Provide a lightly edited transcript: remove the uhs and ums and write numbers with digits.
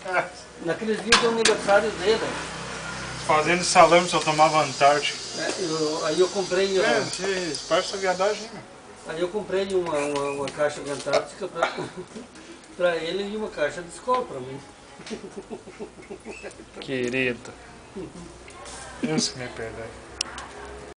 Naqueles dias do aniversário dele. Fazendo salame só tomava Antártica. Aí eu comprei. Parece essa viadagem, né? Aí eu comprei uma caixa de Antártica pra ele e uma caixa de Skol pra mim. Querido. Deus que me perdoe.